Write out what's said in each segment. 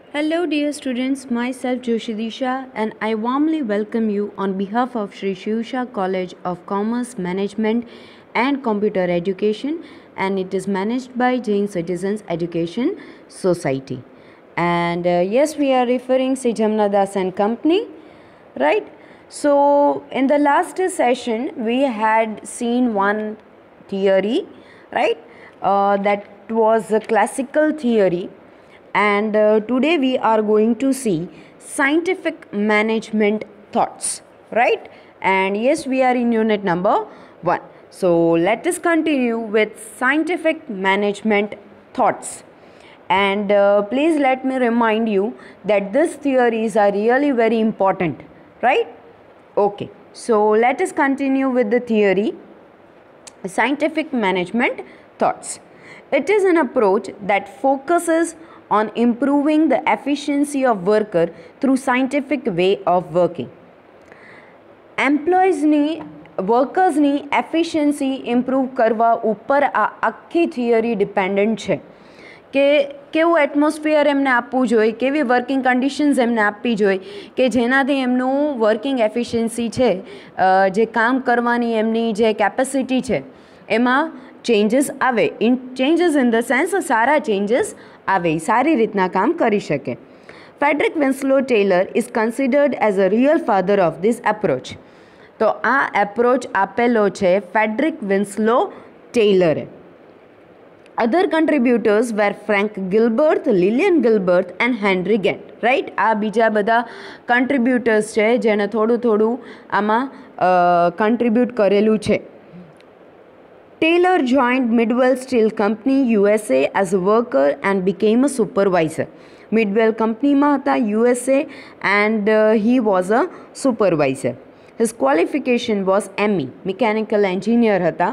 Hello, dear students. Myself Joshi Disha, and I warmly welcome you on behalf of Sri Shivsha College of Commerce Management and Computer Education, and it is managed by Jain Citizens Education Society. And yes, we are referring Sri Jamna Das and Company, right? So, in the last session, we had seen one theory, right? That was a classical theory, and today we are going to see scientific management thoughts, right? And yes, we are in unit number 1. So let us continue with scientific management thoughts. And please let me remind you that these theories are really very important, right? Okay, so let us continue with the theory scientific management thoughts. It is an approach that focuses on improving the efficiency of worker through scientific way of working. એમ્પ્લોઈઝની વર્કર્સની efficiency improve કરવા ઉપર આ આખી theory dependent છે કે કેવું atmosphere એમને આપવું જોઈએ, કેવી વર્કિંગ કન્ડિશન્સ એમને આપવી જોઈએ કે જેનાથી એમનું વર્કિંગ એફિશિયન્સી છે, જે કામ કરવાની એમની જે કેપેસિટી છે એમાં ચેન્જીસ આવે. ચેન્જીસ ઇન ધ સેન્સ સારા ચેન્જીસ આવે, સારી રીતના કામ કરી શકે. Frederick Winslow Taylor is considered as a real father of this approach. તો આ એપ્રોચ આપેલો છે ફેડરિક વિન્સ્લો ટેલરે. Other contributors were Frank Gilbert, Lillian Gilbert and Henry Gantt, right? આ બીજા બધા કન્ટ્રીબ્યુટર્સ છે જેણે થોડું થોડું આમાં કન્ટ્રીબ્યુટ કરેલું છે. Taylor joined Midwell Steel Company USA as a worker and became a supervisor. Midwell Company માં હતા USA and he was a supervisor. His qualification was ME, mechanical engineer હતા,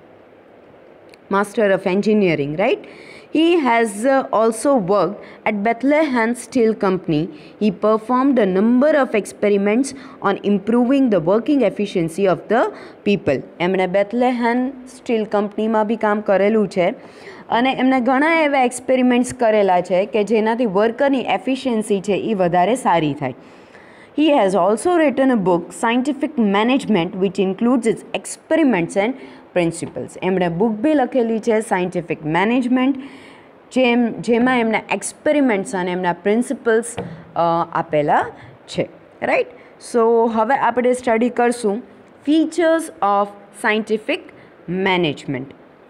Master of Engineering, right? He has also worked at Bethlehem Steel Company. He performed a number of experiments on improving the working efficiency of the people. એમણે બેથલેહેમ steel કંપનીમાં બી કામ કરેલું છે અને એમણે ઘણા એવા એક્સપેરિમેન્ટ્સ કરેલા છે કે જેનાથી વર્કરની એફિશિયન્સી છે એ વધારે સારી થાય. He has also written a book, Scientific Management, which includes its experiments and principles. એમણે બુક બી લખેલી છે સાયન્ટિફિક મેનેજમેન્ટ, જેમાં એમના એક્સપેરિમેન્ટ્સ અને એમના પ્રિન્સિપલ્સ આપેલા છે, રાઈટ? સો હવે આપણે સ્ટડી કરશું ફીચર્સ ઓફ સાયન્ટિફિક મેનેજમેન્ટ.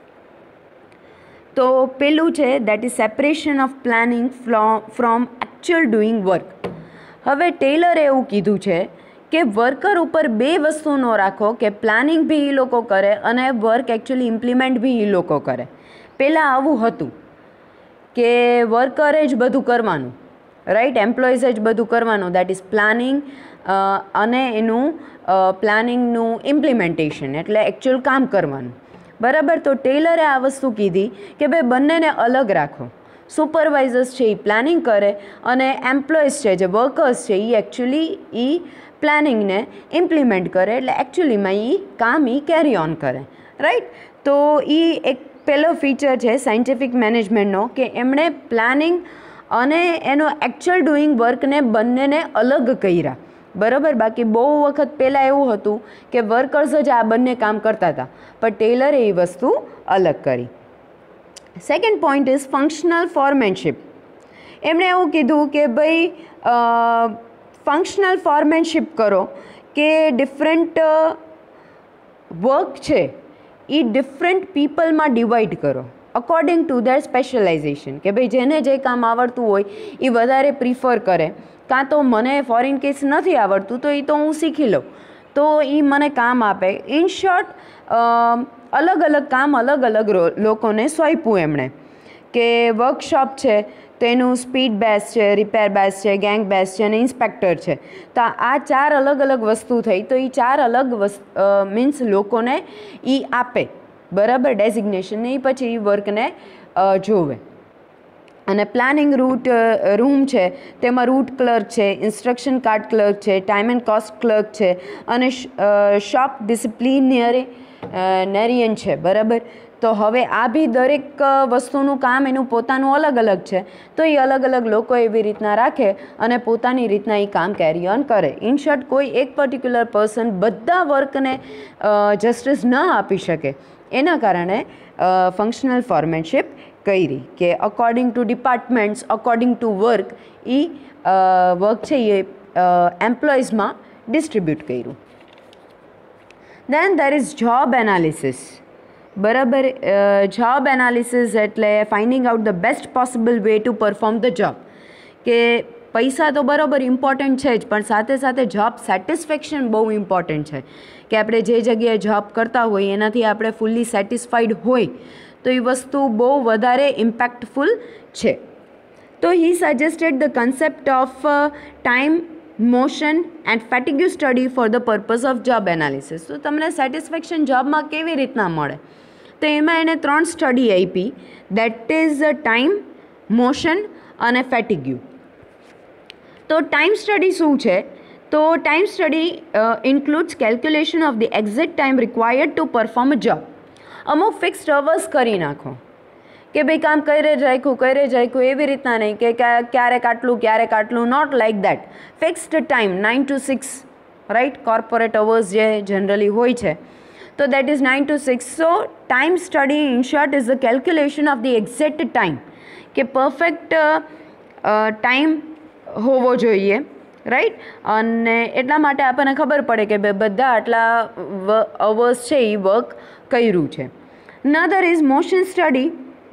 તો પેલું છે that is separation of planning from actual doing work. હવે ટેલરે એવું કીધું છે કે વર્કર ઉપર બે વસ્તુ ન રાખો કે પ્લાનિંગ બી એ લોકો કરે અને વર્ક એકચ્યુઅલી ઇમ્પ્લિમેન્ટ બી એ લોકો કરે. પહેલાં આવું હતું કે વર્કરે જ બધું કરવાનું, રાઈટ? એમ્પ્લોઈઝે જ બધું કરવાનું, દેટ ઇઝ પ્લાનિંગ અને એનું પ્લાનિંગનું ઇમ્પ્લિમેન્ટેશન એટલે એકચ્યુઅલ કામ કરવાનું, બરાબર? તો ટેલરે આ વસ્તુ કીધી કે ભાઈ બંનેને અલગ રાખો. સુપરવાઇઝર્સ છે એ પ્લાનિંગ કરે અને એમ્પ્લોઈઝ છે જે વર્કર્સ છે એ એકચ્યુઅલી એ પ્લાનિંગને ઇમ્પ્લિમેન્ટ કરે, એટલે એકચ્યુઅલીમાં એ કામ એ કેરી ઓન કરે, રાઈટ? તો એ એક પહેલો ફીચર છે સાયન્ટિફિક મેનેજમેન્ટનો કે એમણે પ્લાનિંગ અને એનો એકચ્યુઅલ ડુઈંગ વર્કને બંનેને અલગ કર્યા, બરાબર? બાકી બહુ વખત પહેલાં એવું હતું કે વર્કર્સ જ આ બંને કામ કરતા હતા, પણ ટેલરે એ વસ્તુ અલગ કરી. Second point is functional foremanship. એમણે એવું કીધું કે ભાઈ ફંક્શનલ ફોરમેનશિપ કરો કે ડિફરન્ટ વર્ક છે એ ડિફરન્ટ પીપલમાં ડિવાઈડ કરો અકોર્ડિંગ ટુ ધેર સ્પેશિયલાઇઝેશન. કે ભાઈ જેને જે કામ આવડતું હોય એ વધારે પ્રિફર કરે, કાં તો મને ફોરેન કેસ નથી આવડતું તો એ તો હું શીખી લઉં તો એ મને કામ આપે. ઇન શોર્ટ અલગ અલગ કામ અલગ અલગ લોકોને સોંપ્યું એમણે કે વર્કશોપ છે તો એનું સ્પીડ બેઝ છે, રિપેર બેઝ છે, ગેંગ બેઝ છે અને ઇન્સ્પેક્ટર છે. તો આ ચાર અલગ અલગ વસ્તુ થઈ, તો એ ચાર અલગ મીન્સ લોકોને એ આપે, બરાબર? ડેઝિગ્નેશન એ પછી એ વર્કને જોવે. અને પ્લાનિંગ રૂમ છે તેમાં રૂટ ક્લર્ક છે, ઇન્સ્ટ્રક્શન કાર્ડ ક્લર્ક છે, ટાઈમ એન્ડ કોસ્ટ ક્લર્ક છે અને શોપ ડિસિપ્લિનરી નેરિયન છે, બરાબર? તો હવે આ બી દરેક વસ્તુનું કામ એનું પોતાનું અલગ અલગ છે, તો એ અલગ અલગ લોકો એવી રીતના રાખે અને પોતાની રીતના એ કામ કેરી ઓન કરે. ઇન શોર્ટ, કોઈ એક પર્ટિક્યુલર પર્સન બધા વર્કને જસ્ટિસ ન આપી શકે, એના કારણે ફંક્શનલ ફોર્મેનશિપ કરી કે according to departments, according to work, એ વર્ક છે એ એમ્પ્લોઈઝમાં ડિસ્ટ્રીબ્યુટ કર્યું. Then there is job analysis. બરાબર, જોબ એનાલિસિસ એટલે finding out the best possible way to perform the job. કે પૈસા તો બરાબર ઇમ્પોર્ટન્ટ છે જ, પણ સાથે સાથે જોબ સેટિસ્ફેક્શન બહુ ઇમ્પોર્ટન્ટ છે. કે આપણે જે જગ્યાએ જોબ કરતા હોય એનાથી આપણે ફૂલ્લી સેટિસ્ફાઈડ હોય તો એ વસ્તુ બહુ વધારે ઇમ્પેક્ટફુલ છે. તો he suggested the concept of time, motion and fatigue study for the purpose of job analysis. તો તમને સેટિસ્ફેક્શન જોબમાં કેવી રીતના મળે, તો એમાં એને 3 સ્ટડી આપી, દેટ ઇઝ ટાઈમ, મોશન અને ફેટિગ્યુ. તો ટાઈમ સ્ટડી શું છે? તો time study includes calculation of the exact time required to perform a job. અમુક ફિક્સ્ડ અવર્સ કરી નાખો કે ભાઈ કામ કરે જ રાખ્યું એવી રીતના નહીં કે ક્યારેક આટલું, not like that. Fixed time 9 to 6, right, corporate hours જે જનરલી હોય છે, તો that is 9 to 6. So time study in short is the calculation of the exact time, કે પરફેક્ટ ટાઈમ હોવો જોઈએ, રાઈટ. અને એટલા માટે આપણને ખબર પડે કે બધા આટલા અવર્સ છે એ વર્ક કર્યું છે. Another is motion study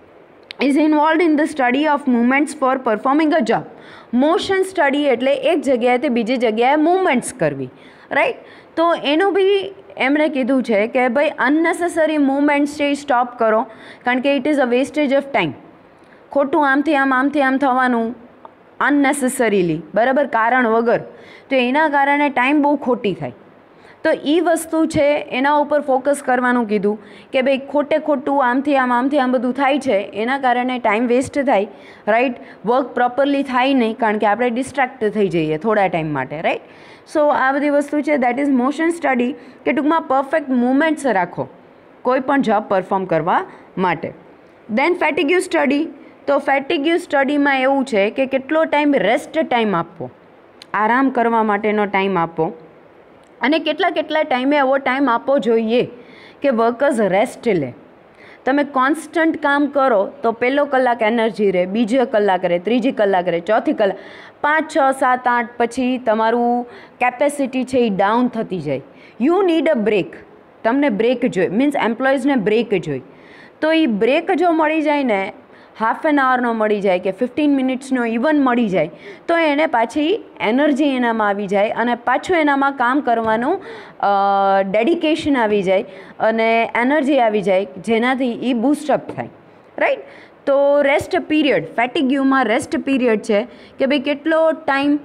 is involved in the study of movements for performing a job. Motion study એટલે એક જગ્યાએથી બીજી જગ્યાએ મૂવમેન્ટ્સ કરવી, રાઈટ. તો એનું બી એમણે કીધું છે કે ભાઈ અનનેસેસરી મૂવમેન્ટ્સ છે એ સ્ટોપ કરો, કારણ કે it is a wastage of time. ખોટું આમથી આમ થવાનું અનનેસેસરીલી, બરાબર, કારણ વગર, તો એના કારણે ટાઈમ બહુ ખોટી થાય. તો એ વસ્તુ છે એના ઉપર ફોકસ કરવાનું કીધું કે ભાઈ ખોટું આમથી આમ બધું થાય છે, એના કારણે ટાઈમ વેસ્ટ થાય, રાઈટ. વર્ક પ્રોપરલી થાય નહીં, કારણ કે આપણે ડિસ્ટ્રેક્ટ થઈ જઈએ થોડા ટાઈમ માટે, રાઈટ. સો આ બધી વસ્તુ છે, દેટ ઇઝ મોશન સ્ટડી, કે ટૂંકમાં પરફેક્ટ મૂવમેન્ટ્સ રાખો કોઈ પણ જોબ પરફોર્મ કરવા માટે. Then fatigue study. તો ફેટિગ્યુ સ્ટડીમાં એવું છે કે કેટલો ટાઈમ રેસ્ટ ટાઈમ આપવો, આરામ કરવા માટેનો ટાઈમ આપો, અને કેટલા ટાઈમે એવો ટાઈમ આપવો જોઈએ કે વર્કર્સ રેસ્ટ લે. તમે કોન્સ્ટન્ટ કામ કરો તો પહેલો કલાક એનર્જી રહે, બીજો કલાક રહે, ત્રીજી કલાક રહે, ચોથી કલાક, 5, 6, 7, 8 પછી તમારું કેપેસિટી છે એ ડાઉન થતી જાય. You need a break. તમને બ્રેક જોઈએ, મીન્સ એમ્પ્લોઈઝને બ્રેક જોઈએ. તો એ બ્રેક જો મળી જાય ને, હાફ એન આવરનો મળી જાય કે 15 મિનિટ્સનો ઇવન મળી જાય, તો એને પાછી એનર્જી એનામાં આવી જાય અને પાછું એનામાં કામ કરવાનું ડેડિકેશન આવી જાય અને એનર્જી આવી જાય, જેનાથી એ બૂસ્ટઅપ થાય, રાઈટ. તો રેસ્ટ પીરિયડ, ફેટિગ્યુમાં રેસ્ટ પીરિયડ છે કે ભાઈ કેટલો ટાઈમ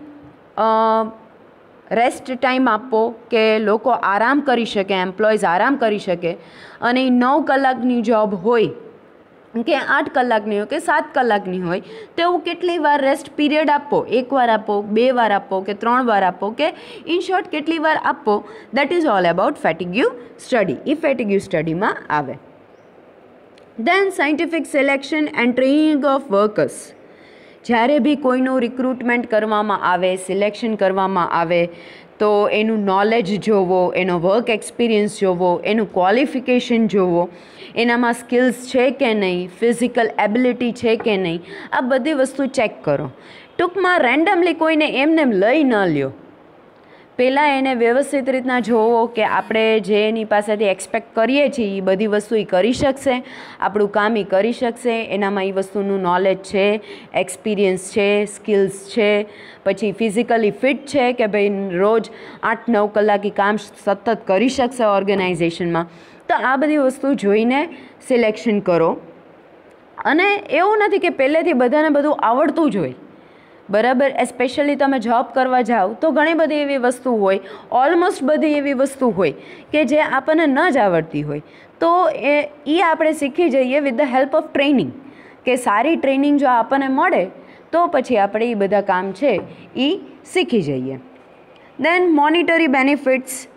રેસ્ટ ટાઈમ આપવો કે લોકો આરામ કરી શકે, એમ્પ્લોઈઝ આરામ કરી શકે. અને 9 કલાકની જોબ હોય કે 8 કલાકની હોય કે 7 કલાકની હોય, તો એવું કેટલી વાર રેસ્ટ પીરિયડ આપો, 1 વાર આપો, 2 વાર આપો કે 3 વાર આપો, કે ઇન શોર્ટ કેટલી વાર આપો, that is all about fatigue study. એ ફેટિગ્યુ સ્ટડીમાં આવે. Then scientific selection and training of workers. જ્યારે બી કોઈનું રિક્રુટમેન્ટ કરવામાં આવે, સિલેક્શન કરવામાં આવે, તો એનું નોલેજ જોવો, એનો વર્ક એક્સપિરિયન્સ જોવો, એનું ક્વોલિફિકેશન જોવો, એનામાં સ્કિલ્સ છે કે નહીં, ફિઝિકલ એબિલિટી છે કે નહીં, આ બધી વસ્તુ ચેક કરો. ટૂંકમાં રેન્ડમલી કોઈને એમને લઈ ન લ્યો. પહેલાં એને વ્યવસ્થિત રીતના જોવો કે આપણે જે એની પાસેથી એક્સપેક્ટ કરીએ છીએ એ બધી વસ્તુ એ કરી શકશે, આપણું કામ એ કરી શકશે, એનામાં એ વસ્તુનું નોલેજ છે, એક્સપિરિયન્સ છે, સ્કિલ્સ છે, પછી ફિઝિકલી ફિટ છે કે ભાઈ રોજ 8-9 કલાક એ કામ સતત કરી શકશે ઓર્ગેનાઇઝેશનમાં. તો આ બધી વસ્તુ જોઈને સિલેક્શન કરો. અને એવું નથી કે પહેલેથી બધાને બધું આવડતું જ હોય, બરાબર. એસ્પેશિયલી તમે જોબ કરવા જાઓ તો ઘણી બધી એવી વસ્તુ હોય, ઓલમોસ્ટ બધી એવી વસ્તુ હોય કે જે આપણને ન જ આવડતી હોય, તો એ આપણે શીખી જઈએ with the help of training. કે સારી ટ્રેનિંગ જો આપણને મળે તો પછી આપણે એ બધા કામ છે એ શીખી જઈએ. Then monetary benefits.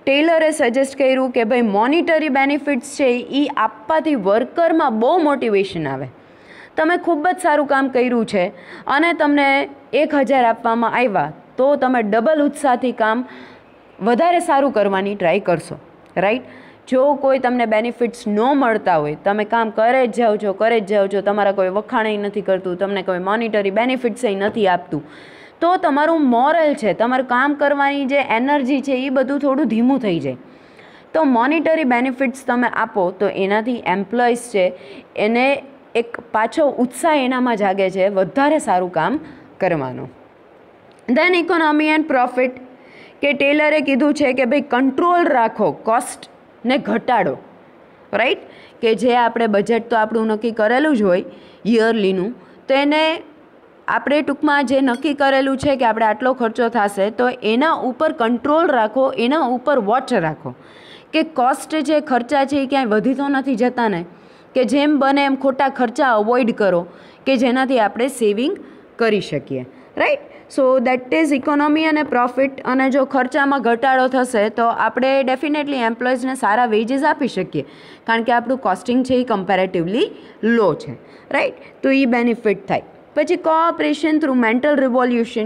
ટેલરે સજેસ્ટ કર્યું કે ભાઈ મોનિટરી બેનિફિટ્સ છે એ આપવાથી વર્કરમાં બહુ મોટિવેશન આવે. તમે ખૂબ જ સારું કામ કર્યું છે અને તમને 1000 આપવામાં આવ્યા તો તમે ડબલ ઉત્સાહથી કામ વધારે સારું કરવાની ટ્રાય કરશો, રાઈટ. જો કોઈ તમને બેનિફિટ્સ ન મળતા હોય, તમે કામ કરે જ જાઓ છો, તમારા કોઈ વખાણ નથી કરતું, તમને કોઈ મોનિટરી બેનિફિટ્સ નથી આપતું, તો તમારું મોરલ છે, તમારું કામ કરવાની જે એનર્જી છે એ બધું થોડું ધીમું થઈ જાય. તો મોનિટરી બેનિફિટ્સ તમે આપો તો એનાથી એમ્પ્લોઈઝ છે એને એક પાછો ઉત્સાહ એનામાં જાગે છે વધારે સારું કામ કરવાનો. દેન ઇકોનોમી એન્ડ પ્રોફિટ, કે ટેલરે કીધું છે કે ભાઈ કંટ્રોલ રાખો, કોસ્ટને ઘટાડો, રાઈટ. કે જે આપણે બજેટ તો આપણું નક્કી કરેલું જ હોય યરલીનું, તો એને આપણે ટૂંકમાં જે નક્કી કરેલું છે કે આપણે આટલો ખર્ચો થશે તો એના ઉપર કંટ્રોલ રાખો, એના ઉપર વોચ રાખો કે કોસ્ટ જે ખર્ચા છે એ ક્યાંય વધી તો નથી જતા ને, કે જેમ બને એમ ખોટા ખર્ચા અવોઇડ કરો કે જેનાથી આપણે સેવિંગ કરી શકીએ, right. So that is economy અને પ્રોફિટ. અને જો ખર્ચામાં ઘટાડો થશે તો આપણે ડેફિનેટલી એમ્પ્લોઈઝને સારા વેજીસ આપી શકીએ કારણ કે આપણું કોસ્ટિંગ છે એ કમ્પેરેટિવલી લો છે, રાઈટ. તો એ બેનિફિટ થાય. પછી કોઓપરેશન થ્રુ મેન્ટલ રિવોલ્યુશન,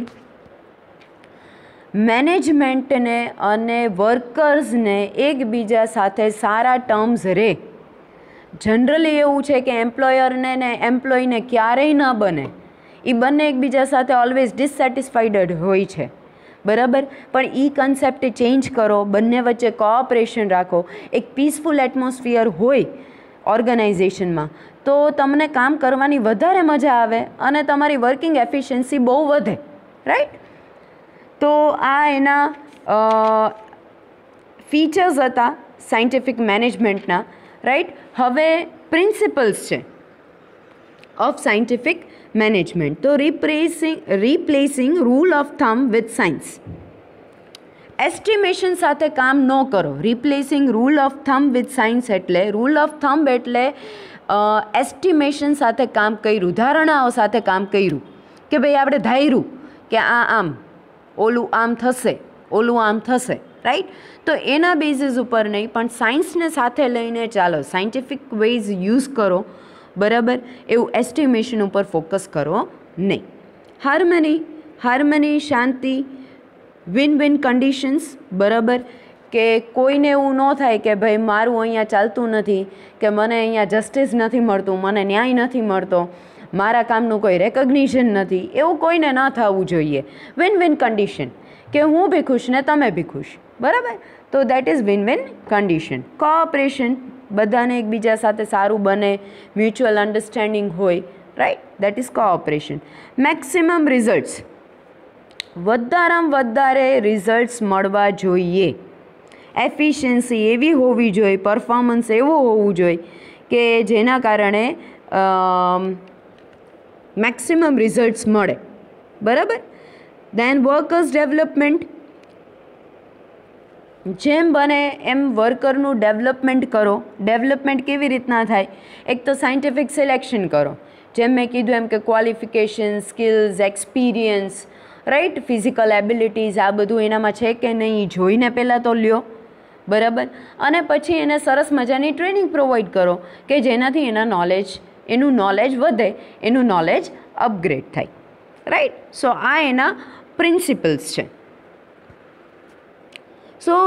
મેનેજમેન્ટને અને વર્કર્સને એકબીજા સાથે સારા ટર્મ્સ રહે. જનરલી એવું છે કે એમ્પ્લોયરને ને એમ્પ્લોયને ક્યારેય ન બને, એ બંને એકબીજા સાથે ઓલવેઝ ડિસસેટિસ્ફાઈડ હોય છે, બરાબર. પણ એ કન્સેપ્ટ ચેન્જ કરો, બંને વચ્ચે કોઓપરેશન રાખો, એક પીસફુલ એટમોસ્ફિયર હોય ઓર્ગેનાઇઝેશનમાં તો તમને કામ કરવાની વધારે મજા આવે અને તમારી વર્કિંગ એફિશિયન્સી બહુ વધે, રાઈટ. તો આ એના ફીચર્સ હતા સાયન્ટિફિક મેનેજમેન્ટના, રાઈટ. હવે પ્રિન્સિપલ્સ છે ઓફ સાયન્ટિફિક મેનેજમેન્ટ. તો replacing rule of thumb with science. Estimation સાથે કામ ન કરો. Replacing rule of thumb with science એટલે રૂલ ઓફ થમ્બ એટલે એસ્ટિમેશન સાથે કામ કર્યું, ધારણાઓ સાથે કામ કર્યું કે ભાઈ આપણે ધાર્યું કે આ આમ, ઓલું આમ થશે, ઓલું આમ થશે, રાઈટ. તો એના બેઝિસ ઉપર નહીં પણ સાયન્સને સાથે લઈને ચાલો, સાયન્ટિફિક વેઝ યુઝ કરો, બરાબર. એવું એસ્ટિમેશન ઉપર ફોકસ કરો નહીં. હાર્મની, શાંતિ, વિન વિન કન્ડિશન્સ, બરાબર. કે કોઈને એવું ન થાય કે ભાઈ મારું અહીંયા ચાલતું નથી, કે મને અહીંયા જસ્ટિસ નથી મળતું, મને ન્યાય નથી મળતો, મારા કામનું કોઈ રેકગ્નિશન નથી, એવું કોઈને ન થવું જોઈએ. વિન વિન કન્ડિશન, કે હું બી ખુશ ને તમે બી ખુશ, બરાબર. તો that is win win condition. Cooperation, બધાને એકબીજા સાથે સારું બને, મ્યુચ્યુઅલ અન્ડરસ્ટેન્ડિંગ હોય, right. That is cooperation. Maximum results, વધારેમાં વધારે રિઝલ્ટ્સ મળવા જોઈએ. એફિશિયન્સી એવી હોવી જોઈએ, પરફોર્મન્સ એવું હોવું જોઈએ કે જેના કારણે મેક્સિમમ રિઝલ્ટ્સ મળે, બરાબર. દેન વર્કર્સ ડેવલપમેન્ટ, જેમ બને એમ વર્કરનું ડેવલપમેન્ટ કરો. ડેવલપમેન્ટ કેવી રીતના થાય? એક તો સાયન્ટિફિક સિલેક્શન કરો, જેમ મેં કીધું એમ કે qualification, skills, experience, right, physical abilities, આ બધું એનામાં છે કે નહીં જોઈને પહેલાં તો લ્યો, બરાબર. અને પછી એને સરસ મજાની ટ્રેનિંગ પ્રોવાઈડ કરો કે જેનાથી એનું નોલેજ વધે, એનું નોલેજ અપગ્રેડ થાય, રાઈટ. સો આ એના પ્રિન્સિપલ્સ છે. So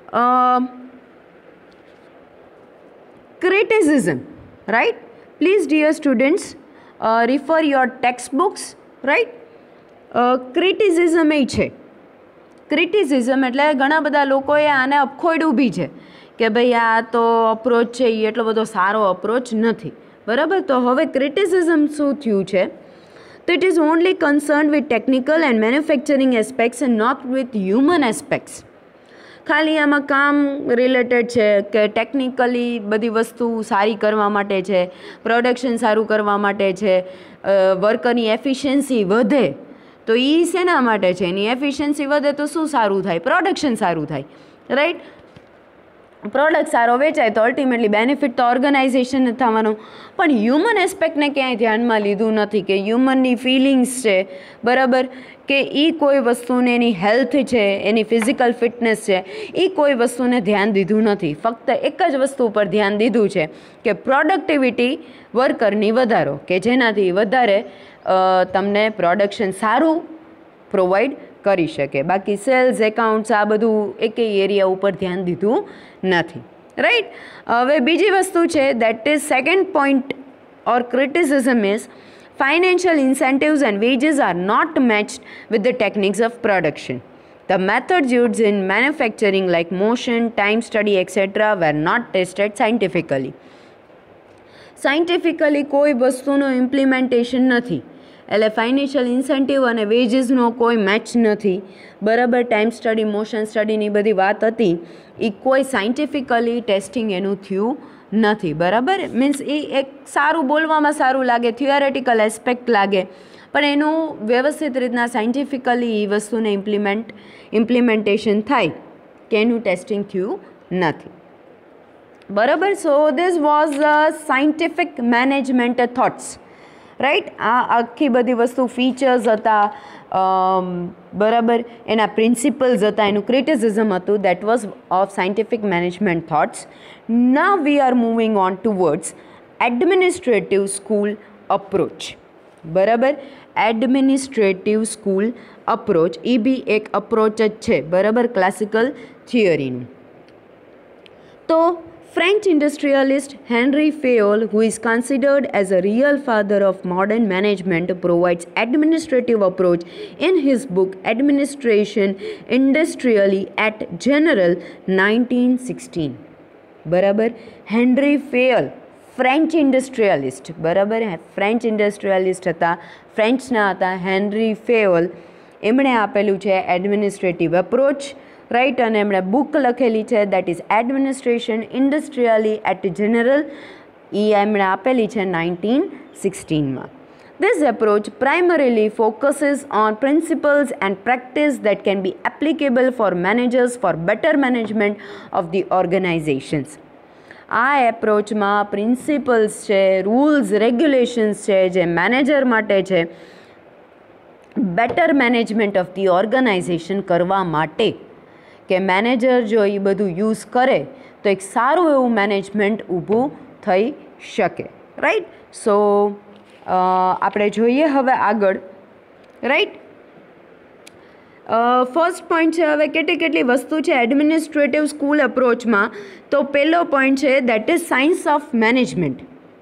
criticism, right? Please dear students refer your textbooks, right? Criticism એ છે. ક્રિટિસિઝમ એટલે ઘણા બધા લોકોએ આને અપખોડ્યું બી છે કે ભાઈ આ તો અપ્રોચ છે એ એટલો બધો સારો અપ્રોચ નથી, બરાબર. તો હવે ક્રિટિસિઝમ શું થયું છે? તો it is only concern with technical and manufacturing aspects and not with human aspects. ખાલી આમાં કામ રિલેટેડ છે કે ટેકનિકલી બધી વસ્તુ સારી કરવા માટે છે, પ્રોડક્શન સારું કરવા માટે છે, વર્કરની એફિશિયન્સી વધે. તો એ શેના માટે છે? એની એફિશિયન્સી વધે તો શું સારું થાય? પ્રોડક્શન સારું થાય, રાઈટ. પ્રોડક્ટ સારો વેચાય તો અલ્ટિમેટલી બેનિફિટ તો ઓર્ગનાઇઝેશનને થવાનો, પણ હ્યુમન એસ્પેક્ટને ક્યાંય ધ્યાનમાં લીધું નથી કે હ્યુમનની ફિલિંગ્સ છે, બરાબર, કે એ કોઈ વસ્તુને એની હેલ્થ છે, એની ફિઝિકલ ફિટનેસ છે, એ કોઈ વસ્તુને ધ્યાન દીધું નથી. ફક્ત એક જ વસ્તુ પર ધ્યાન દીધું છે કે પ્રોડક્ટિવિટી વર્કરની વધારો, કે જેનાથી વધારે તમને પ્રોડક્શન સારું પ્રોવાઈડ કરી શકે. બાકી સેલ્સ, એકાઉન્ટ્સ આ બધું એકેય એરિયા ઉપર ધ્યાન દીધું નથી, રાઈટ. હવે બીજી વસ્તુ છે that is second point or criticism is financial incentives and wages are not matched with the techniques of production. The methods used in manufacturing like motion, time study, etc. were not tested scientifically. Scientifically કોઈ વસ્તુનું implementation નથી, એટલે financial incentive અને વેજીસનો કોઈ match નથી, બરાબર. Time study, motion સ્ટડીની બધી વાત હતી, એ કોઈ સાયન્ટિફિકલી ટેસ્ટિંગ એનું થયું નથી, બરાબર. મીન્સ એ એક સારું બોલવામાં સારું લાગે, થિયોરેટિકલ એસ્પેક્ટ લાગે, પણ એનું વ્યવસ્થિત રીતના સાયન્ટિફિકલી એ વસ્તુને ઇમ્પ્લિમેન્ટેશન થાય કે એનું ટેસ્ટિંગ થયું નથી, બરાબર. So this was scientific management thoughts, right. આ આખી બધી વસ્તુ ફીચર્સ હતા, બરાબર, એના પ્રિન્સિપલ્સ હતા, એનું ક્રિટિસિઝમ હતું, that was of scientific management thoughts. Now we are moving on towards administrative school approach, બરાબર. એડમિનિસ્ટ્રેટિવ સ્કૂલ અપ્રોચ એ બી એક અપ્રોચ જ છે, બરાબર, ક્લાસિકલ થિયરીનું. તો French industrialist Henri Fayol, who is considered as a real father of modern management, provides administrative approach in his book Administration Industrially at General 1916. બરાબર. Henry Fayol French industrialist, બરાબર, French industrialist હતા, ફ્રેન્ચના હતા henry ફેયોલ. એમણે આપેલું છે administrative approach, right, અને એમણે બુક લખેલી છે that is administration industrially at general. એ એમણે આપેલી છે 1916માં. This approach primarily focuses on principles and practice that can be applicable for managers for better management of the organizations. આ એપ્રોચમાં પ્રિન્સિપલ્સ છે, રૂલ્સ, રેગ્યુલેશન્સ છે જે મેનેજર માટે છે better management of the organization કરવા માટે, કે મેનેજર જો એ બધું યુઝ કરે તો એક સારું એવું મેનેજમેન્ટ ઊભું થઈ શકે, રાઈટ. સો આપણે જોઈએ હવે આગળ, રાઈટ. ફર્સ્ટ પોઈન્ટ છે હવે કેટલી વસ્તુ છે એડમિનિસ્ટ્રેટિવ સ્કૂલ અપ્રોચમાં. તો પહેલો પોઈન્ટ છે that is science of management.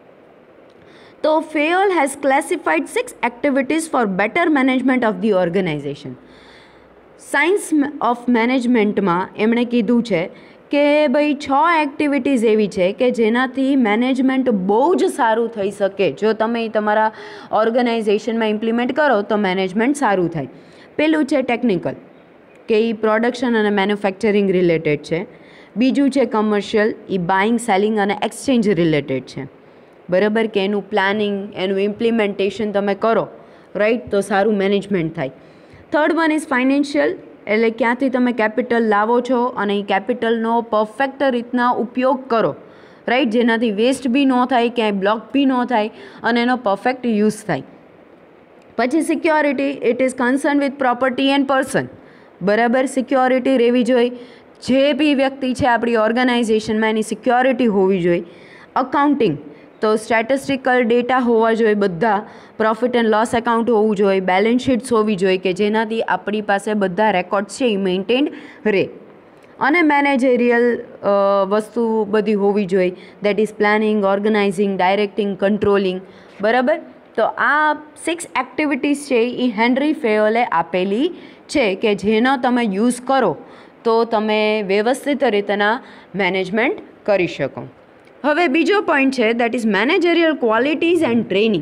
તો Fayol has classified 6 activities for better management of the organization. Science of મેનેજમેન્ટમાં એમણે કીધું છે કે ભાઈ 6 એક્ટિવિટીઝ એવી છે કે જેનાથી મેનેજમેન્ટ બહુ જ સારું થઈ શકે. જો તમે તમારા ઓર્ગનાઇઝેશનમાં ઇમ્પ્લિમેન્ટ કરો તો મેનેજમેન્ટ સારું થાય. પહેલું છે ટેકનિકલ, કે એ પ્રોડક્શન અને મેન્યુફેક્ચરિંગ રિલેટેડ છે. બીજું છે કમર્શિયલ, એ બાઇંગ, સેલિંગ અને એક્સચેન્જ રિલેટેડ છે, બરાબર, કે એનું પ્લાનિંગ, એનું ઇમ્પ્લિમેન્ટેશન તમે કરો, રાઈટ, તો સારું મેનેજમેન્ટ થાય. થર્ડ વન ઇઝ ફાઇનાન્શિયલ, એટલે ક્યાંથી તમે કેપિટલ લાવો છો અને એ કેપિટલનો પરફેક્ટ રીતના ઉપયોગ કરો, રાઈટ, જેનાથી વેસ્ટ બી ન થાય, ક્યાંય બ્લોક બી ન થાય અને એનો પરફેક્ટ યુઝ થાય. પછી security, it is concern with property and person, બરાબર. સિક્યોરિટી રહેવી જોઈએ, જે બી વ્યક્તિ છે આપણી ઓર્ગનાઇઝેશનમાં એની સિક્યોરિટી હોવી જોઈએ. અકાઉન્ટિંગ, તો સ્ટેટિસ્ટિકલ ડેટા હોવા જોઈએ બધા, પ્રોફિટ એન્ડ લોસ એકાઉન્ટ હોવું જોઈએ, બેલેન્સ શીટ્સ હોવી જોઈએ કે જેનાથી આપણી પાસે બધા રેકોર્ડ્સ છે એ મેન્ટેન્ડ રહે. અને મેનેજેરિયલ વસ્તુ બધી હોવી જોઈએ, that is planning, organizing, directing, controlling, બરાબર. તો આ 6 એક્ટિવિટીઝ છે એ હેનરી ફેયોલે આપેલી છે કે જેનો તમે યુઝ કરો તો તમે વ્યવસ્થિત રીતના મેનેજમેન્ટ કરી શકો. હવે બીજો પોઈન્ટ છે that is managerial qualities and training.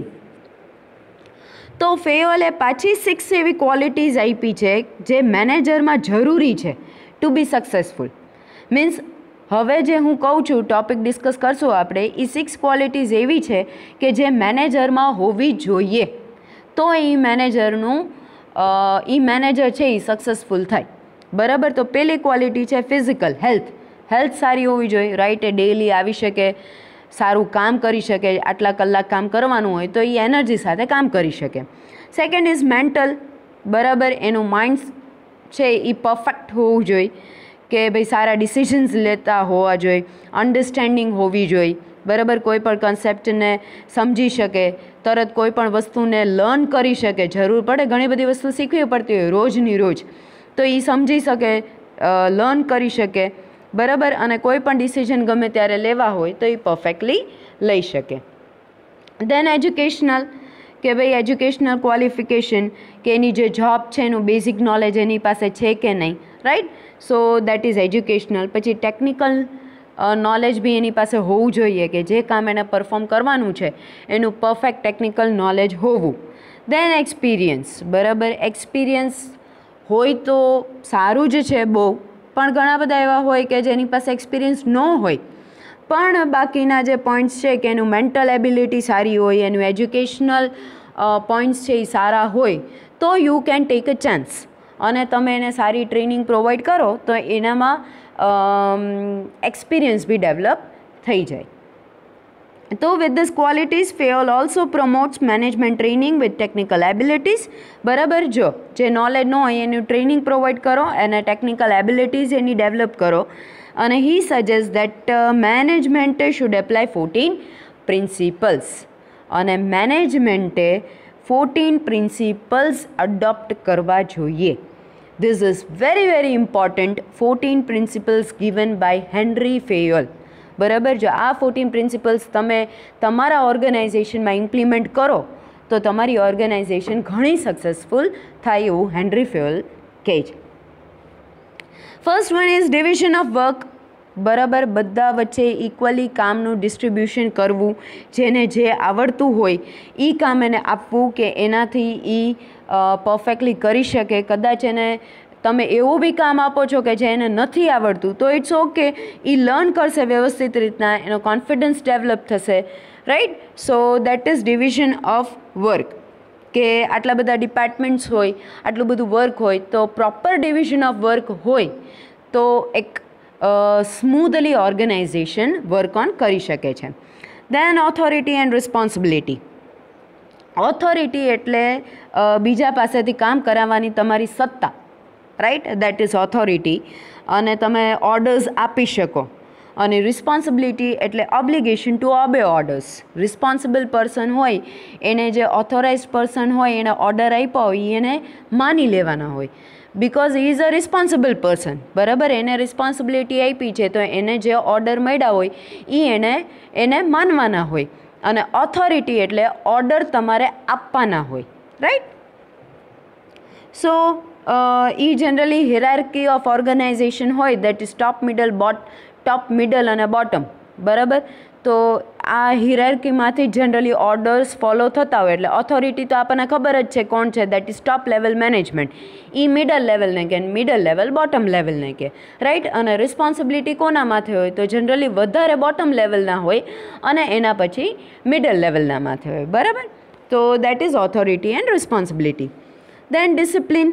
તો ફેયોલે પાછી 6 એવી ક્વોલિટીઝ આપી છે જે મેનેજરમાં જરૂરી છે ટુ બી સક્સેસફુલ. મીન્સ હવે જે હું કહું છું, ટોપિક ડિસ્કસ કરશું આપણે, એ 6 ક્વોલિટીઝ એવી છે કે જે મેનેજરમાં હોવી જોઈએ તો એ મેનેજર છે એ સક્સેસફુલ થાય, બરાબર. તો પહેલી ક્વોલિટી છે ફિઝિકલ હેલ્થ, હેલ્થ સારી હોવી જોઈએ, રાઈટ. એ ડેઈલી આવી શકે, સારું કામ કરી શકે, આટલા કલાક કામ કરવાનું હોય તો એ એનર્જી સાથે કામ કરી શકે. સેકન્ડ ઇઝ મેન્ટલ, બરાબર. એનું માઇન્ડ છે એ પરફેક્ટ હોવું જોઈએ, કે ભાઈ સારા ડિસિઝન્સ લેતા હોવા જોઈએ, અન્ડરસ્ટેન્ડિંગ હોવી જોઈએ, બરાબર. કોઈ પણ કન્સેપ્ટને સમજી શકે, તરત કોઈ પણ વસ્તુને લર્ન કરી શકે. જરૂર પડે ઘણી બધી વસ્તુ શીખવી પડતી હોય રોજની રોજ, તો એ સમજી શકે, લર્ન કરી શકે, બરાબર. અને કોઈ પણ ડિસિઝન ગમે ત્યારે લેવા હોય તો એ પરફેક્ટલી લઈ શકે. દેન એજ્યુકેશનલ, કે ભાઈ એજ્યુકેશનલ ક્વોલિફિકેશન, કે એની જે જોબ છે એનું બેઝિક નોલેજ એની પાસે છે કે નહીં, right. So that is educational. પછી ટેકનિકલ નોલેજ બી એની પાસે હોવું જોઈએ, કે જે કામ એને પરફોર્મ કરવાનું છે એનું પરફેક્ટ ટેકનિકલ નોલેજ હોવું. દેન એક્સપિરિયન્સ, બરાબર. એક્સપિરિયન્સ હોય તો સારું જ છે બહુ, પણ ઘણા બધા એવા હોય કે જેની પાસે એક્સપિરિયન્સ ન હોય, પણ બાકીના જે પોઈન્ટ્સ છે કે એનું મેન્ટલ એબિલિટી સારી હોય, એનું એજ્યુકેશનલ પોઈન્ટ્સ છે એ સારા હોય, તો you can take a chance. અને તમે એને સારી ટ્રેનિંગ પ્રોવાઈડ કરો તો એનામાં એક્સપિરિયન્સ બી ડેવલપ થઈ જાય. તો with this qualities Fayol also promotes management training with technical abilities, બરાબર. જો જે નોલેજ ન હોય એનું ટ્રેનિંગ પ્રોવાઈડ કરો, અને ટેકનિકલ એબિલિટીઝ એની ડેવલપ કરો. અને હી સજેસ્ટ દેટ મેનેજમેન્ટે શુડ એપ્લાય 14 પ્રિન્સિપલ્સ, અને મેનેજમેન્ટે 14 પ્રિન્સિપલ્સ અડોપ્ટ કરવા જોઈએ. This is very very important. 14 principles given by Henry Fayol, બરાબર. જો આ 14 પ્રિન્સિપલ્સ તમે તમારા ઓર્ગેનાઇઝેશનમાં ઇમ્પ્લિમેન્ટ કરો તો તમારી ઓર્ગેનાઇઝેશન ઘણી સક્સેસફુલ થાય એવું હેનરી ફેયોલ કહે છે. First one is division of work, બરાબર. બધા વચ્ચે ઇક્વલી કામનું ડિસ્ટ્રીબ્યુશન કરવું, જેને જે આવડતું હોય એ કામ એને આપવું, કે એનાથી એ પરફેક્ટલી કરી શકે. કદાચ એને તમે એવું બી કામ આપો છો કે જે એને નથી આવડતું, તો ઇટ્સ ઓકે, એ લર્ન કરશે વ્યવસ્થિત રીતના, એનો કોન્ફિડન્સ ડેવલપ થશે, right. So that is division of work, કે આટલા બધા ડિપાર્ટમેન્ટ્સ હોય, આટલું બધું વર્ક હોય, તો પ્રોપર ડિવિઝન ઓફ વર્ક હોય તો એક સ્મૂધલી ઓર્ગેનાઇઝેશન વર્ક ઓન કરી શકે છે. Then authority and responsibility. Authority એટલે બીજા પાસેથી કામ કરાવવાની તમારી સત્તા, રાઈટ. That is authority. અને તમે ઓર્ડર્સ આપી શકો. અને રિસ્પોન્સિબિલિટી એટલે obligation to obey orders. Responsible person હોય એને જે ઓથોરાઇઝડ પર્સન હોય એને ઓર્ડર આપ્યા હોય એને માની લેવાના હોય, because he is a responsible person, બરાબર. એને રિસ્પોન્સિબિલિટી આપી છે તો એને જે ઓર્ડર મળ્યા હોય એ એને માનવાના હોય. અને ઓથોરિટી એટલે ઓર્ડર તમારે આપવાના હોય, રાઈટ. સો એ જનરલી હિરાર્કી ઓફ ઓર્ગેનાઇઝેશન હોય, દેટ ઇઝ ટોપ મિડલ અને બોટમ, બરાબર. તો આ હિરાર્કીમાંથી જનરલી ઓર્ડર્સ ફોલો થતા હોય, એટલે ઓથોરિટી તો આપણને ખબર જ છે કોણ છે, that is top level management. એ મિડલ લેવલને કે, મિડલ લેવલ બોટમ લેવલને કે, રાઈટ. અને રિસ્પોન્સિબિલિટી કોના માથે હોય, તો જનરલી વધારે બોટમ લેવલના હોય અને એના પછી મિડલ લેવલના માથે હોય, બરાબર. તો that is authority and responsibility. Then discipline.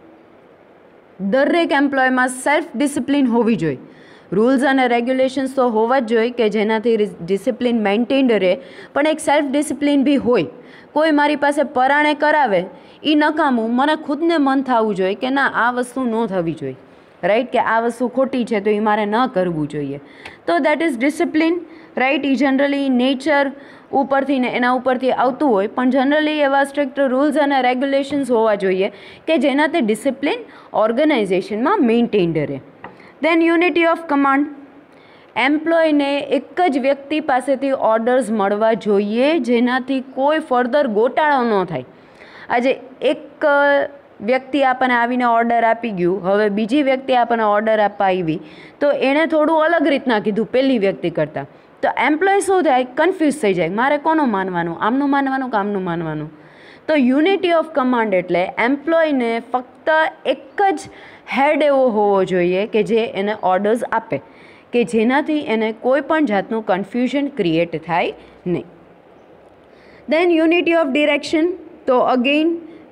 દરેક એમ્પ્લોયમાં સેલ્ફ ડિસિપ્લિન હોવી જોઈએ. રૂલ્સ અને રેગ્યુલેશન્સ તો હોવા જ જોઈએ કે જેનાથી ડિસિપ્લિન મેન્ટેન્ડ રહે, પણ એક સેલ્ફ ડિસિપ્લિન બી હોય. કોઈ મારી પાસે પરાણે કરાવે એ નકામું, મને ખુદને મન થવું જોઈએ કે ના આ વસ્તુ ન થવી જોઈએ, રાઈટ. કે આ વસ્તુ ખોટી છે તો એ મારે ન કરવું જોઈએ. તો દેટ ઇઝ ડિસિપ્લિન, રાઈટ. એ જનરલી નેચર ઉપરથી ને એના ઉપરથી આવતું હોય, પણ જનરલી એવા સ્ટ્રિક્ટ રૂલ્સ અને રેગ્યુલેશન્સ હોવા જોઈએ કે જેનાથી ડિસિપ્લિન ઓર્ગેનાઇઝેશનમાં મેન્ટેન્ડ રહે. Then unity of command. એમ્પ્લોયને એક જ વ્યક્તિ પાસેથી ઓર્ડર્સ મળવા જોઈએ જેનાથી કોઈ ફર્ધર ગોટાળો ન થાય. આજે એક વ્યક્તિ આપણને આવીને ઓર્ડર આપી ગયું, હવે બીજી વ્યક્તિ આપણને ઓર્ડર આપવા આવી તો એણે થોડું અલગ રીતના કીધું પહેલી વ્યક્તિ કરતાં, તો એમ્પ્લોય શું થાય, કન્ફ્યુઝ થઈ જાય, મારે કોનું માનવાનું, આમનું માનવાનું કે આમનું માનવાનું. તો યુનિટી ઓફ કમાન્ડ એટલે એમ્પ્લોયને ફક્ત એક જ હેડ એવો હોવો જોઈએ કે જે એને ઓર્ડર્સ આપે, કે જેનાથી એને કોઈ પણ જાતનું કન્ફ્યુઝન ક્રિએટ થાય નહીં. Then unity of direction. તો અગેઇન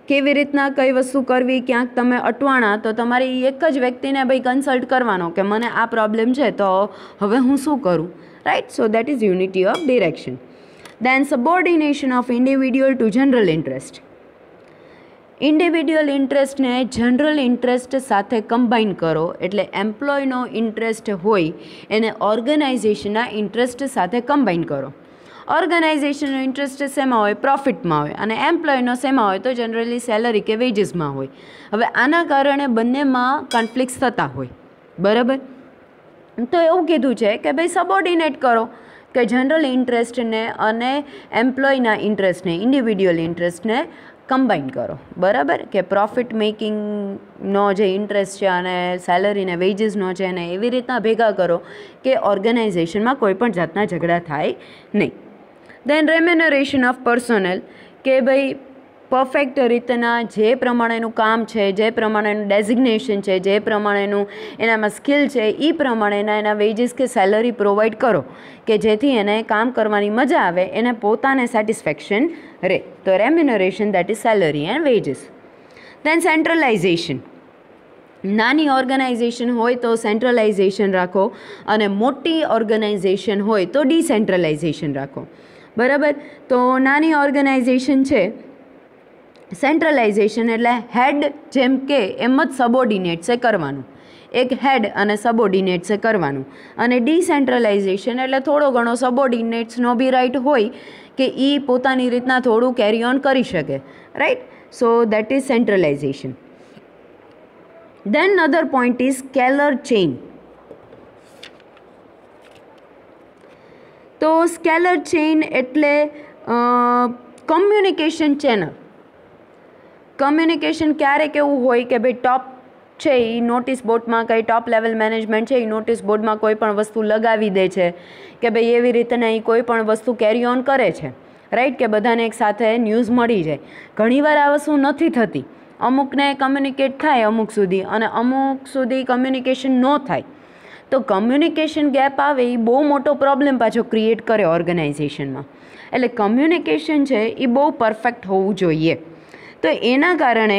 કેવી રીતના કઈ વસ્તુ કરવી, ક્યાંક તમે અટવાણા તો તમારે એક જ વ્યક્તિને ભાઈ કન્સલ્ટ કરવાનો કે મને આ પ્રોબ્લેમ છે તો હવે હું શું કરું, right. So that is unity of direction. Then subordination of individual to general interest. Individual ઇન્ટરેસ્ટને જનરલ ઇન્ટરેસ્ટ સાથે કમ્બાઈન કરો, એટલે એમ્પ્લોયનો ઇન્ટરેસ્ટ હોય એને ઓર્ગેનાઇઝેશનના ઇન્ટરેસ્ટ સાથે કમ્બાઈન કરો. ઓર્ગેનાઇઝેશનનો ઇન્ટરેસ્ટ શેમાં હોય? પ્રોફિટમાં હોય, અને એમ્પ્લોયનો શેમાં હોય? તો જનરલી સેલરી કે વેજીસમાં હોય. હવે આના કારણે બંનેમાં કોન્ફ્લિક્ટ્સ થતા હોય, બરાબર. તો એવું કીધું છે કે ભાઈ સબોર્ડિનેટ કરો, કે જનરલ ઇન્ટરેસ્ટને અને એમ્પ્લોયના ઇન્ટરેસ્ટને, ઇન્ડિવિડ્યુઅલ ઇન્ટરેસ્ટને કમ્બાઈન કરો, બરાબર. કે પ્રોફિટ મેકિંગનો જે ઇન્ટરેસ્ટ છે અને સેલરી ને વેજીસનો છે એને એવી રીતના ભેગા કરો કે ઓર્ગેનાઇઝેશનમાં કોઈ પણ જાતના ઝઘડા થાય નહીં. દેન રેમ્યુનરેશન ઓફ પર્સોનલ, કે ભાઈ પરફેક્ટ રીતના જે પ્રમાણેનું કામ છે, જે પ્રમાણેનું ડેઝિગ્નેશન છે, જે પ્રમાણેનું એનામાં સ્કિલ છે એ પ્રમાણેના એના વેજીસ કે સેલરી પ્રોવાઈડ કરો કે જેથી એને કામ કરવાની મજા આવે, એને પોતાને સેટિસ્ફેક્શન રહે. તો remuneration that is salary and wages. Then centralization. નાની ઓર્ગેનાઇઝેશન હોય તો સેન્ટ્રલાઇઝેશન રાખો, અને મોટી ઓર્ગેનાઇઝેશન હોય તો ડિસેન્ટ્રલાઇઝેશન રાખો, બરાબર. તો નાની ઓર્ગેનાઇઝેશન છે, સેન્ટ્રલાઇઝેશન એટલે હેડ જેમ કે એમ જ સબોર્ડિનેટ્સે કરવાનું, એક હેડ અને સબોર્ડિનેટ્સે કરવાનું. અને ડિસેન્ટ્રલાઇઝેશન એટલે થોડો ઘણો સબોર્ડિનેટ્સનો બી રાઇટ હોય કે એ પોતાની રીતના થોડું કેરી ઓન કરી શકે, right. So that is centralization. Then other point is scalar chain. તો સ્કેલર ચેઇન એટલે કમ્યુનિકેશન ચેનલ. કમ્યુનિકેશન ક્યારેક એવું હોય કે ભાઈ ટોપ છે એ નોટિસ બોર્ડમાં, કંઈ ટોપ લેવલ મેનેજમેન્ટ છે એ નોટિસ બોર્ડમાં કોઈ પણ વસ્તુ લગાવી દે છે કે ભાઈ એવી રીતના એ કોઈ પણ વસ્તુ કેરી ઓન કરે છે, રાઈટ. કે બધાને એક સાથે ન્યૂઝ મળી જાય. ઘણીવાર આ વસ્તુ નથી થતી, અમુકને કમ્યુનિકેટ થાય અમુક સુધી અને અમુક સુધી કમ્યુનિકેશન ન થાય. તો કમ્યુનિકેશન ગેપ આવે એ બહુ મોટો પ્રોબ્લેમ પાછો ક્રિએટ કરે ઓર્ગેનાઇઝેશનમાં. એટલે કમ્યુનિકેશન છે એ બહુ પરફેક્ટ હોવું જોઈએ. તો એના કારણે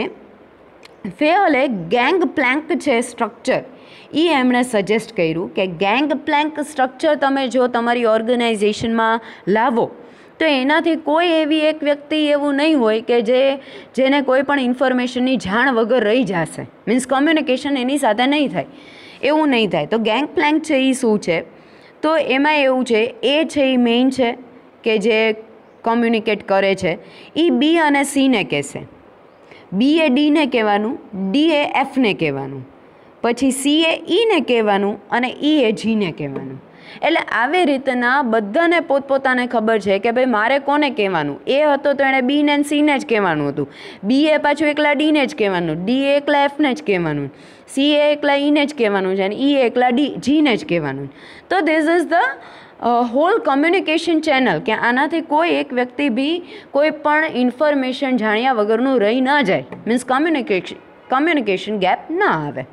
ફેયલે ગેંગ પ્લેન્ક છે સ્ટ્રક્ચર, એ એમણે સજેસ્ટ કર્યું કે ગેંગ પ્લેન્ક સ્ટ્રક્ચર તમે જો તમારી ઓર્ગેનાઇઝેશનમાં લાવો તો એનાથી કોઈ એવી એક વ્યક્તિ એવું નહીં હોય કે જેને કોઈ પણ ઇન્ફોર્મેશનની જાણ વગર રહી જશે, મીન્સ કમ્યુનિકેશન એની સાથે નહીં થાય, એવું નહીં થાય. તો ગેંગ પ્લેન્ક છે એ શું છે? તો એમાં એવું છે, એ છે એ મેઇન છે કે જે કોમ્યુનિકેટ કરે છે, એ બી અને સીને કહેશે, બી એ ડીને કહેવાનું, ડી એ એફને કહેવાનું, પછી સી એ ઈને કહેવાનું અને ઈ એ જીને કહેવાનું. એટલે આવી રીતના બધાને પોતપોતાને ખબર છે કે ભાઈ મારે કોને કહેવાનું. એ હતો તો એણે બીને સીને જ કહેવાનું હતું, બી એ પાછું એકલા ડીને જ કહેવાનું, ડી એ એકલા એફને જ કહેવાનું, સી એ એકલા ઈને જ કહેવાનું છે અને ઈ એકલા જીને જ કહેવાનું. તો this is the whole communication channel, કે આનાથી કોઈ એક વ્યક્તિ બી કોઈ પણ ઇન્ફોર્મેશન જાણ્યા વગરનું રહી ના જાય, મીન્સ કમ્યુનિકેશન ગેપ ના આવે.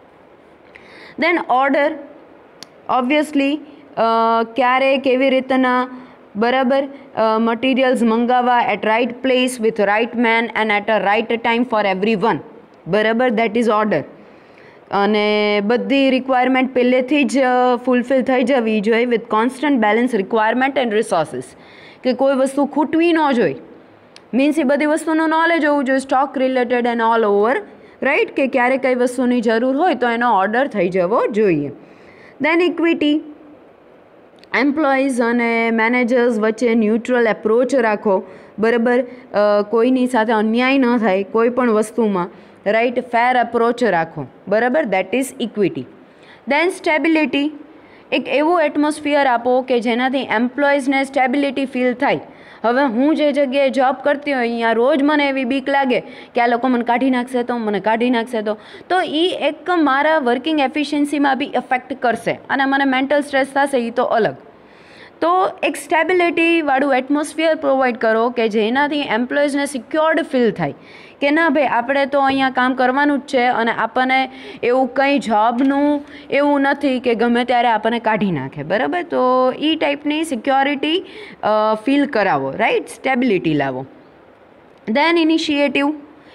દેન ઓર્ડર, ઓબ્વિયસલી ક્યારે કેવી રીતના બરાબર મટીરિયલ્સ મંગાવવા at right place with right man and at a right time for every one, બરાબર, દેટ ઇઝ ઓર્ડર. અને બધી રિક્વાયરમેન્ટ પહેલેથી જ ફૂલફિલ થઈ જવી જોઈએ with constant balance requirement and resources, કે કોઈ વસ્તુ ખૂટવી ન જોઈએ, મીન્સ એ બધી વસ્તુનું નોલેજ હોવું જોઈએ, stock related and all over, right. કે ક્યારે કઈ વસ્તુની જરૂર હોય તો એનો ઓર્ડર થઈ જવો જોઈએ. દેન ઇક્વિટી, એમ્પ્લોઈઝ અને મેનેજર્સ વચ્ચે ન્યુટ્રલ એપ્રોચ રાખો, બરાબર. કોઈની સાથે અન્યાય ન થાય કોઈ પણ વસ્તુમાં, રાઈટ. ફેર એપ્રોચ રાખો, બરાબર, that is equity. Then stability, એક એવું એટમોસ્ફિયર આપો કે જેનાથી એમ્પ્લોઈઝને સ્ટેબિલિટી ફીલ થાય. હવે હું જે જગ્યાએ જોબ કરતી હોય અહીંયા રોજ મને એવી બીક લાગે કે આ લોકો મને કાઢી નાખશે તો, મને કાઢી નાખશે તો એ એક મારા વર્કિંગ એફિશિયન્સીમાં બી ઇફેક્ટ કરશે અને મને મેન્ટલ સ્ટ્રેસ થશે, એ તો અલગ. તો એક સ્ટેબિલિટીવાળું એટમોસ્ફિયર પ્રોવાઈડ કરો કે જેનાથી એમ્પ્લોઈઝને સિક્યોર્ડ ફીલ થાય કે ના ભાઈ આપણે તો અહીંયા કામ કરવાનું જ છે અને આપણને એવું કંઈ જોબનું એવું નથી કે ગમે ત્યારે આપણને કાઢી નાખે, બરાબર. તો એ ટાઈપની સિક્યોરિટી ફીલ કરાવો, રાઈટ, સ્ટેબિલિટી લાવો. દેન ઇનિશિયેટિવ,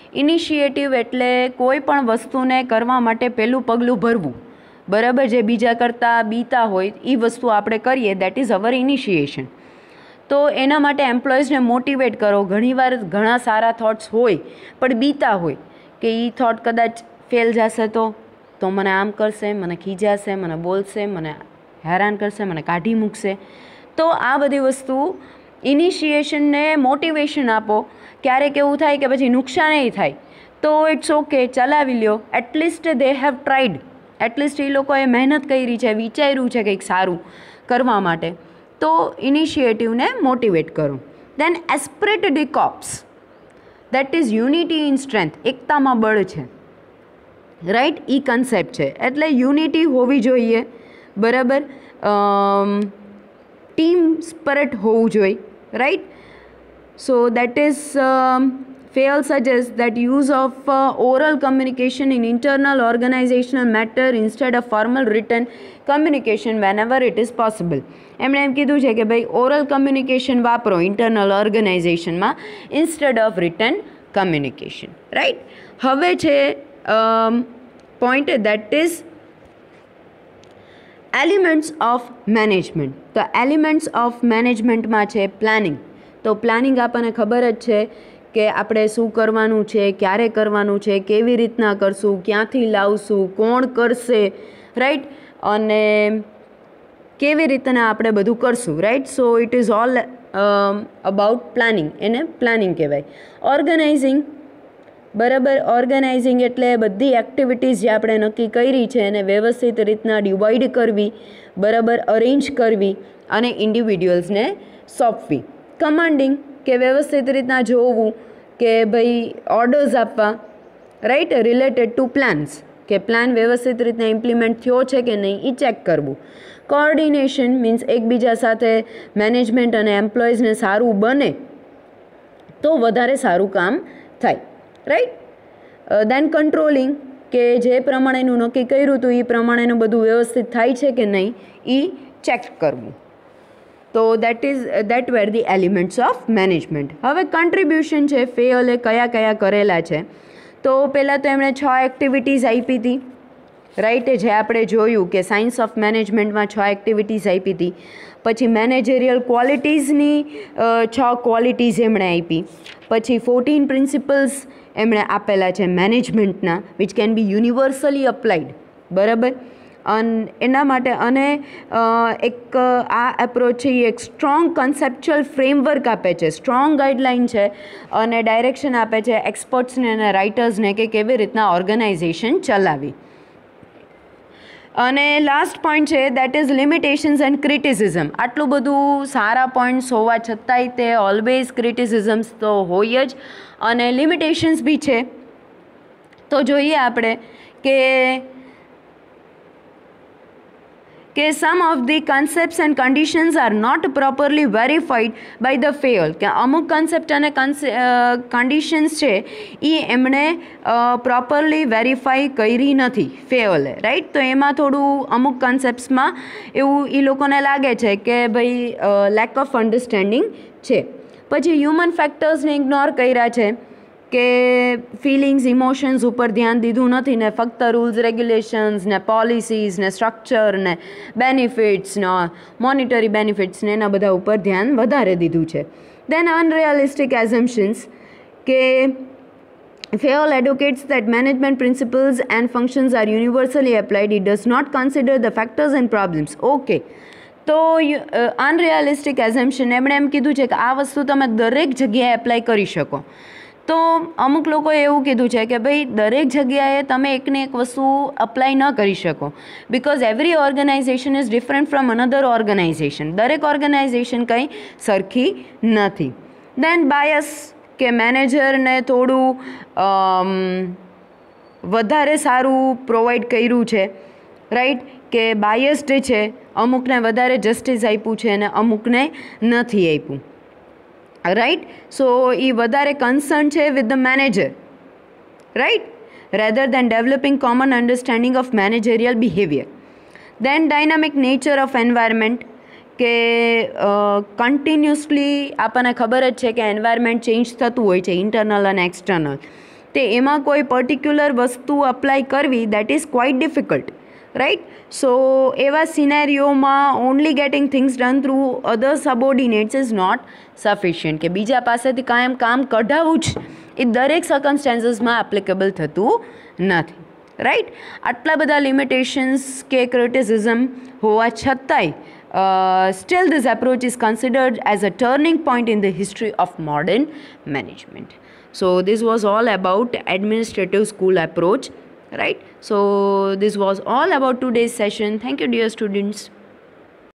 ઇનિશિયેટિવ એટલે કોઈ પણ વસ્તુને કરવા માટે પહેલું પગલું ભરવું, બરાબર, જે બીજા કરતાં બીતા હોય એ વસ્તુ આપણે કરીએ, દેટ ઇઝ અવર ઇનિશિએશન. તો એના માટે એમ્પ્લોઈઝને મોટિવેટ કરો. ઘણીવાર ઘણા સારા થોટ્સ હોય પણ બીતા હોય કે એ થોટ કદાચ ફેલ જશે તો મને આમ કરશે, મને ખીજાશે, મને બોલશે, મને હેરાન કરશે, મને કાઢી મૂકશે. તો આ બધી વસ્તુ ઇનિશિએશનને મોટિવેશન આપો. ક્યારેક એવું થાય કે પછી નુકસાનેય થાય તો ઇટ્સ ઓકે, ચલાવી લ્યો. At least they have tried, at least એ લોકોએ મહેનત કરી છે, વિચાર્યું છે કંઈક સારું કરવા માટે. તો ઇનિશિયેટિવને મોટિવેટ કરો. Then esprit de corps, that is unity in strength, એકતામાં બળ છે, રાઈટ, એ કન્સેપ્ટ છે. એટલે યુનિટી હોવી જોઈએ, બરાબર, ટીમ સ્પિરિટ હોવું જોઈએ, right. So that is Fayol suggests that use of oral communication in internal organizational matter instead of formal written communication whenever it is possible. એમણે એમ કીધું છે કે ભાઈ ઓરલ કમ્યુનિકેશન વાપરો ઇન્ટરનલ ઓર્ગેનાઇઝેશનમાં instead of written communication, right. હવે છે point, that is elements of management. તો એલિમેન્ટ્સ ઓફ મેનેજમેન્ટમાં છે પ્લાનિંગ. તો પ્લાનિંગ આપણને ખબર જ છે કે આપણે શું કરવાનું છે, ક્યારે કરવાનું છે, કેવી રીતના કરશું, ક્યાંથી લાવશું, કોણ કરશે, રાઈટ, અને કેવી રીતના આપણે બધું કરશું, right. So it is all about planning, એને પ્લાનિંગ કહેવાય. ઓર્ગેનાઇઝિંગ, બરાબર, ઓર્ગેનાઇઝિંગ એટલે બધી એક્ટિવિટીઝ જે આપણે નક્કી કરી છે એને વ્યવસ્થિત રીતના ડિવાઈડ કરવી, બરાબર, અરેન્જ કરવી અને ઇન્ડિવિડ્યુઅલ્સને સોંપવી. કમાન્ડિંગ કે વ્યવસ્થિત રીતના જોવું કે ભાઈ ઓર્ડર્સ આપવા, રાઈટ, રિલેટેડ ટુ પ્લાન્સ, કે પ્લાન વ્યવસ્થિત રીતના ઇમ્પ્લિમેન્ટ થયો છે કે નહીં એ ચેક કરવું. કોઓર્ડિનેશન મીન્સ એકબીજા સાથે મેનેજમેન્ટ અને એમ્પ્લોઈઝને સારું બને તો વધારે સારું કામ થાય, રાઈટ. દેન કંટ્રોલિંગ, કે જે પ્રમાણેનું નક્કી કર્યું હતું એ પ્રમાણેનું બધું વ્યવસ્થિત થાય છે કે નહીં એ ચેક કરવું. તો that were the elements of management. હવે કન્ટ્રીબ્યુશન છે, ફેયલે કયા કયા કરેલા છે. તો પહેલાં તો એમણે 6 એક્ટિવિટીઝ આપી હતી, રાઈટ, જે આપણે જોયું કે સાયન્સ ઓફ મેનેજમેન્ટમાં 6 એક્ટિવિટીઝ આપી હતી. પછી મેનેજરિયલ ક્વોલિટીઝની 6 ક્વોલિટીઝ એમણે આપી. પછી 14 પ્રિન્સિપલ્સ એમણે આપેલા છે મેનેજમેન્ટના, which can be universally applied, બરાબર. એના માટે અને એક આ એપ્રોચ છે એ એક સ્ટ્રોંગ કન્સેપ્ચ્યુઅલ ફ્રેમવર્ક આપે છે, સ્ટ્રોંગ ગાઈડલાઇન છે અને ડાયરેક્શન આપે છે એક્સપર્ટ્સને અને રાઇટર્સને કે કેવી રીતના ઓર્ગેનાઇઝેશન ચલાવી. અને લાસ્ટ પોઈન્ટ છે that is limitations and criticism. આટલું બધું સારા પોઈન્ટ્સ હોવા છતાંય તે ઓલવેઝ ક્રિટિસિઝમ્સ તો હોય જ અને લિમિટેશન્સ બી છે. તો જોઈએ આપણે કે some of the concepts and conditions are not properly verified by the Fayol, કે અમુક કન્સેપ્ટ અને કન્ડિશન્સ છે એ એમણે પ્રોપરલી વેરીફાઈ કરી નથી ફેયલે, રાઈટ. તો એમાં થોડું અમુક કન્સેપ્ટ્સમાં એવું એ લોકોને લાગે છે કે ભાઈ લેક ઓફ અન્ડરસ્ટેન્ડિંગ છે. પછી હ્યુમન ફેક્ટર્સને ઇગ્નોર કર્યા છે, કે ફિલિંગ્સ, ઇમોશન્સ ઉપર ધ્યાન દીધું નથી ને ફક્ત રૂલ્સ, રેગ્યુલેશન્સ ને પોલિસીઝ ને સ્ટ્રક્ચર ને બેનિફિટ્સ ને મોનિટરી બેનિફિટ્સ ને એના બધા ઉપર ધ્યાન વધારે દીધું છે. દેન અનરિયલિસ્ટિક એઝમ્પશન્સ, કે Fayol advocates that management principles and functions are universally applied. It does not consider the factors and problems. Okay. તો અનરિયલિસ્ટિક એઝમ્પશન એમણે એમ કીધું છે કે આ વસ્તુ તમે દરેક જગ્યાએ એપ્લાય કરી શકો. તો અમુક લોકોએ એવું કીધું છે કે ભાઈ દરેક જગ્યાએ તમે એકને એક વસ્તુ અપ્લાય ન કરી શકો, because every organization is different from another organization. દરેક ઓર્ગેનાઇઝેશન કંઈ સરખી નથી. દેન બાયસ, કે મેનેજરને થોડું વધારે સારું પ્રોવાઈડ કર્યું છે, રાઈટ, કે બાયસ્ડ છે, અમુકને વધારે જસ્ટિસ આપ્યું છે અને અમુકને નથી આપ્યું, રાઈટ. સો એ વધારે કન્સર્ન છે with the manager, right, rather than developing common understanding of managerial behaviour. Then dynamic nature of environment, કે કન્ટિન્યુઅસલી આપણને ખબર જ છે કે એન્વાયરમેન્ટ ચેન્જ થતું હોય છે, ઇન્ટરનલ અને એક્સટર્નલ. તે એમાં કોઈ પર્ટિક્યુલર વસ્તુ અપ્લાય કરવી that is quite difficult, right. So એવા સિનેરિયોમાં only getting things done through other subordinates is not sufficient, કે બીજા પાસેથી કાયમ કામ કઢાવવું જ એ દરેક સર્કમસ્ટેન્સીસમાં એપ્લિકેબલ થતું નથી, રાઈટ. આટલા બધા લિમિટેશન્સ કે ક્રિટિસિઝમ હોવા છતાંય still this approach is considered as a turning point in the history of modern management. So this was all about administrative school approach, right. So this was all about today's session. Thank you, dear students.